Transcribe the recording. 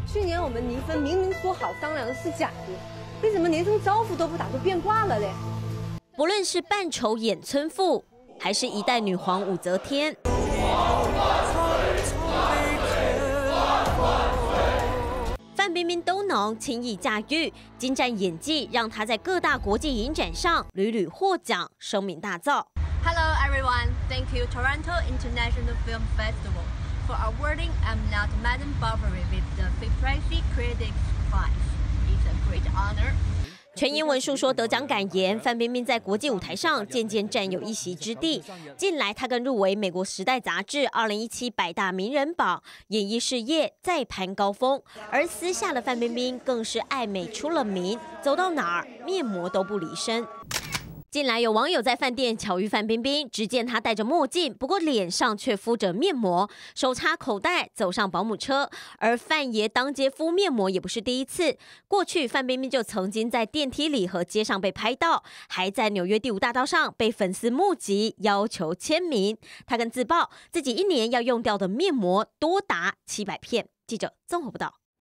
去年我们离婚，明明说好商量的是假的，为什么连声招呼都不打就变卦了嘞？ 不论是扮丑演村妇，还是一代女皇武则天，范冰冰都能轻易驾驭，精湛演技让她在各大国际影展上屡屡获奖，声名大噪。 Hello everyone, thank you Toronto International Film Festival for awarding I'm Not Madame Bovary with the Pricey Critics Prize. It's a great honor. 全英文述说得奖感言，范冰冰在国际舞台上渐渐占有一席之地。近来，她更入围美国《时代》杂志2017百大名人榜，演艺事业再攀高峰。而私下的范冰冰更是爱美出了名，走到哪儿面膜都不离身。近来有网友在饭店巧遇范冰冰，只见她戴着墨镜，不过脸上却敷着面膜，手插口袋走上保姆车。而范爷当街敷面膜也不是第一次，过去范冰冰就曾经在电梯里和街上被拍到，还在纽约第5大道上被粉丝目击要求签名。她更自曝自己1年要用掉的面膜多达700片。记者综合报道。